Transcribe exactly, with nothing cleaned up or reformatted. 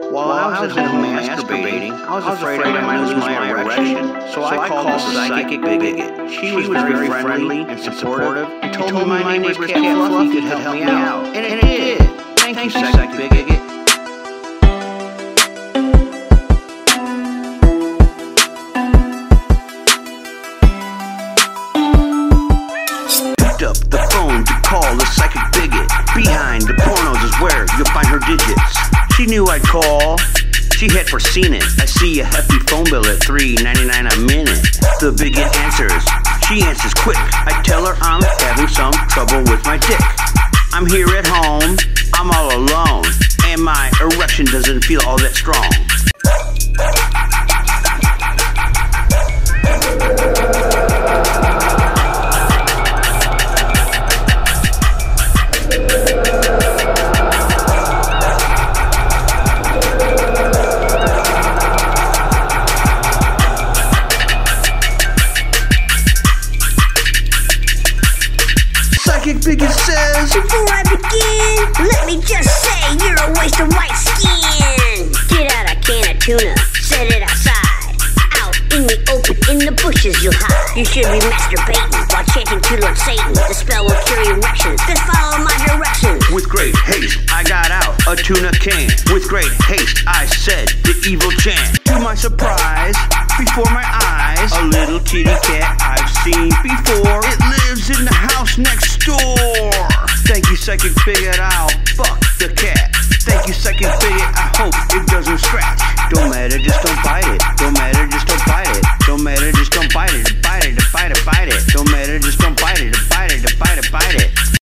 While I was at home masturbating, I was afraid I might lose my erection, so I called the psychic Bigot. She was very friendly and supportive and told me my neighbor's cat Fluffy could help me out. And it did. Thank you, psychic Bigot. Picked up the phone to call the psychic Bigot. Behind the pornos is where you'll find her digits. She knew I'd call, she had foreseen it. I see a hefty phone bill at three ninety-nine a minute. The Bigot answers, she answers quick. I tell her I'm having some trouble with my dick. I'm here at home, I'm all alone, and my erection doesn't feel all that strong. Psychic Bigot says, before I begin, let me just say you're a waste of white skin. Get out a can of tuna, set it outside. Out in the open, in the bushes you'll hide. You should be masturbating while chanting to Lord Satan. The spell will cure your erections, just follow my directions. With great haste, I got out a tuna can. With great haste, I said the evil chant. To my surprise, before my eyes, a little kitty cat I've seen before. It lives in the house next door. Thank you, psychic Bigot, I'll fuck the cat. Thank you, psychic Bigot, I hope it doesn't scratch. Don't matter, just don't bite it. Don't matter, just don't bite it. Don't matter, just don't bite it. Bite it, bite it, bite it. Don't matter, just don't bite it. Bite it, bite it, bite it.